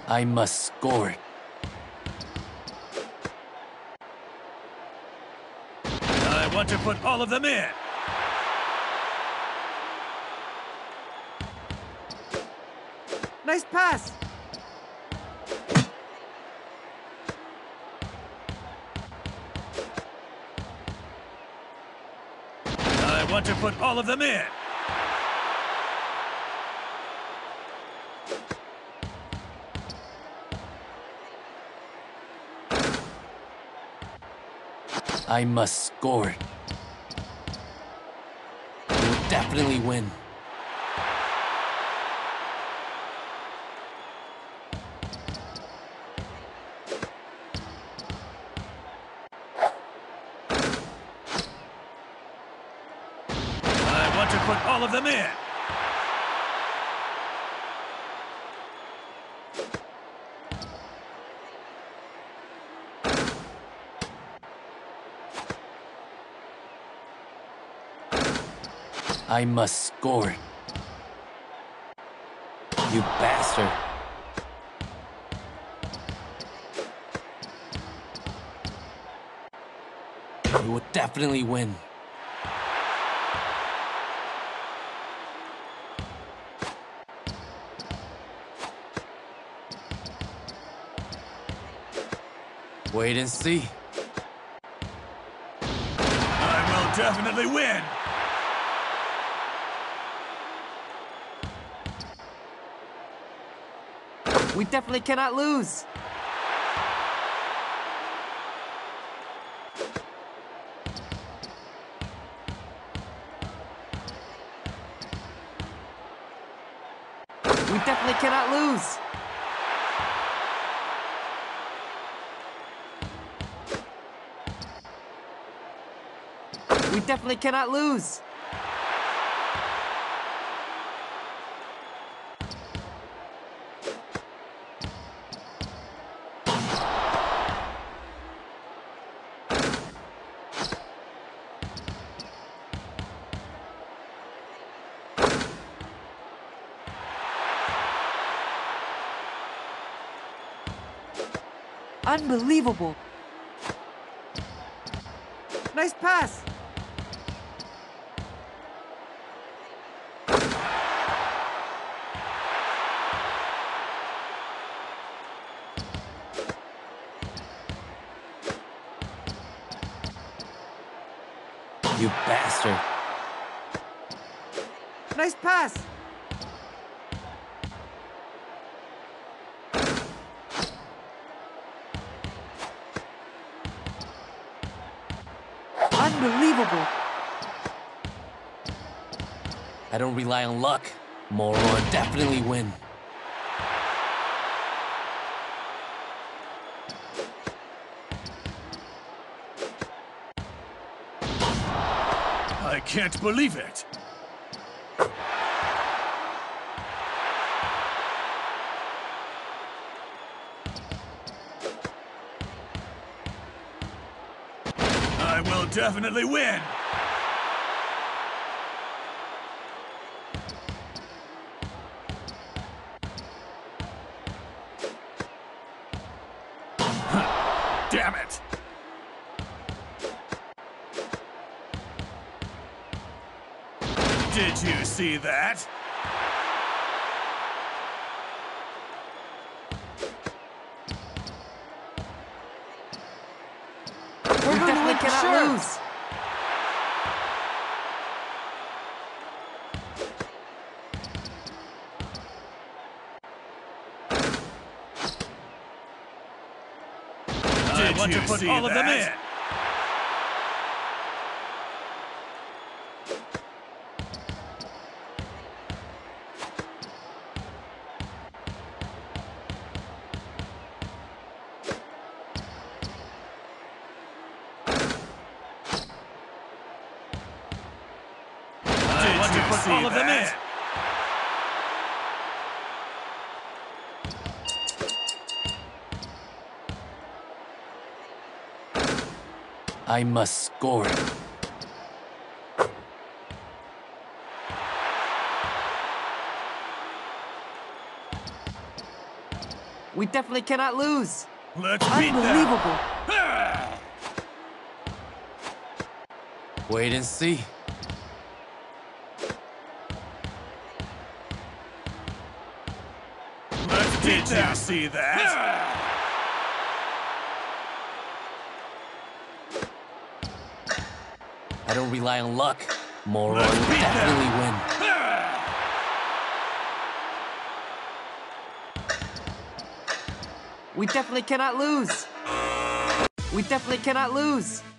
I must score it. I want to put all of them in. Nice pass! I want to put all of them in. I must score it. We will definitely win. I want to put all of them in. I must score it. You bastard. We will definitely win. Wait and see. I will definitely win. We definitely cannot lose! We definitely cannot lose! We definitely cannot lose! Unbelievable! Nice pass! You bastard. Nice pass! Unbelievable! I don't rely on luck. Moron, definitely win. I can't believe it. I will definitely win. Damn it. Did you see that? We definitely cannot lose! I want to put all of them in. I want to put all of them in. I must score it. We definitely cannot lose. Let's beat them. Unbelievable. Wait and see. Let's beat them. Did you see that? I don't rely on luck. More Let's on beat them. definitely win. We definitely cannot lose. We definitely cannot lose.